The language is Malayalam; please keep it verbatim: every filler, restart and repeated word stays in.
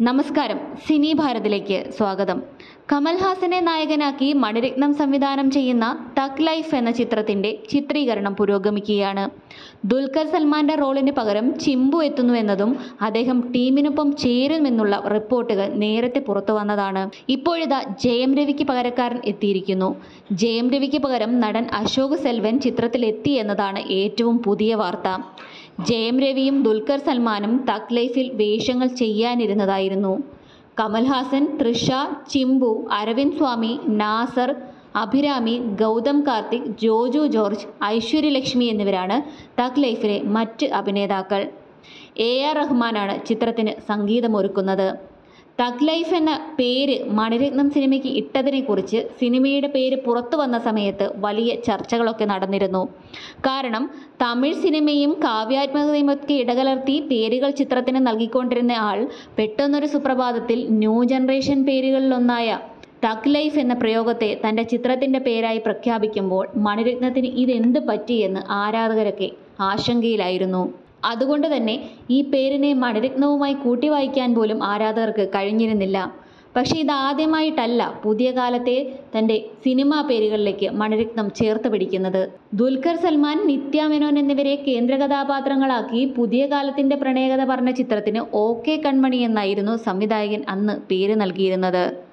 നമസ്കാരം, സിനി ഭാരതിലേക്ക് സ്വാഗതം. കമൽഹാസനെ നായകനാക്കി മണിരത്നം സംവിധാനം ചെയ്യുന്ന തഗ് ലൈഫ് എന്ന ചിത്രത്തിന്റെ ചിത്രീകരണം പുരോഗമിക്കുകയാണ്. ദുൽഖർ സൽമാന്റെ റോളിന് പകരം ചിമ്പു എത്തുന്നുവെന്നതും അദ്ദേഹം ടീമിനൊപ്പം ചേരുമെന്നുള്ള റിപ്പോർട്ടുകൾ നേരത്തെ പുറത്തു വന്നതാണ്. ഇപ്പോഴിതാ ജയം രവിക്ക് പകരക്കാരൻ എത്തിയിരിക്കുന്നു. ജയം രവിക്ക് പകരം നടൻ അശോക് സെൽവൻ ചിത്രത്തിൽ എത്തി എന്നതാണ് ഏറ്റവും പുതിയ വാർത്ത. ജയം രവിയും ദുൽഖർ സൽമാനും തഗ് ലൈഫിൽ വേഷങ്ങൾ ചെയ്യാനിരുന്നതായിരുന്നു. കമൽഹാസൻ, തൃഷ, ചിമ്പു, അരവിന്ദ് സ്വാമി, നാസർ, അഭിരാമി, ഗൗതം കാർത്തിക്, ജോജു ജോർജ്, ഐശ്വര്യലക്ഷ്മി എന്നിവരാണ് തഗ് ലൈഫിലെ മറ്റ് അഭിനേതാക്കൾ. എ ആർ റഹ്മാനാണ് ചിത്രത്തിന് സംഗീതമൊരുക്കുന്നത്. തഗ് ലൈഫ് എന്ന പേര് മണിരത്നം സിനിമയ്ക്ക് ഇട്ടതിനെക്കുറിച്ച് സിനിമയുടെ പേര് പുറത്തു വന്ന സമയത്ത് വലിയ ചർച്ചകളൊക്കെ നടന്നിരുന്നു. കാരണം തമിഴ് സിനിമയും കാവ്യാത്മകതയുമൊക്കെ ഇടകലർത്തി പേരുകൾ ചിത്രത്തിന് നൽകിക്കൊണ്ടിരുന്ന ആൾ പെട്ടെന്നൊരു സുപ്രഭാതത്തിൽ ന്യൂ ജനറേഷൻ പേരുകളിലൊന്നായ തഗ് ലൈഫ് എന്ന പ്രയോഗത്തെ തൻ്റെ ചിത്രത്തിൻ്റെ പേരായി പ്രഖ്യാപിക്കുമ്പോൾ മണിരത്നത്തിന് ഇതെന്ത് പറ്റിയെന്ന് ആരാധകരൊക്കെ ആശങ്കയിലായിരുന്നു. അതുകൊണ്ട് തന്നെ ഈ പേരിനെ മണിരത്നവുമായി കൂട്ടി വായിക്കാൻ പോലും ആരാധകർക്ക് കഴിഞ്ഞിരുന്നില്ല. പക്ഷേ ഇതാദ്യമായിട്ടല്ല പുതിയ കാലത്തെ തൻ്റെ സിനിമാ പേരുകളിലേക്ക് മണിരത്നം ചേർത്ത് പിടിക്കുന്നത്. ദുൽഖർ സൽമാൻ, നിത്യ മേനോൻ എന്നിവരെ കേന്ദ്ര കഥാപാത്രങ്ങളാക്കി പുതിയ കാലത്തിൻ്റെ പ്രണയകഥ പറഞ്ഞ ചിത്രത്തിന് ഓ കെ കൺമണി എന്നായിരുന്നു സംവിധായകൻ അന്ന് പേര് നൽകിയിരുന്നത്.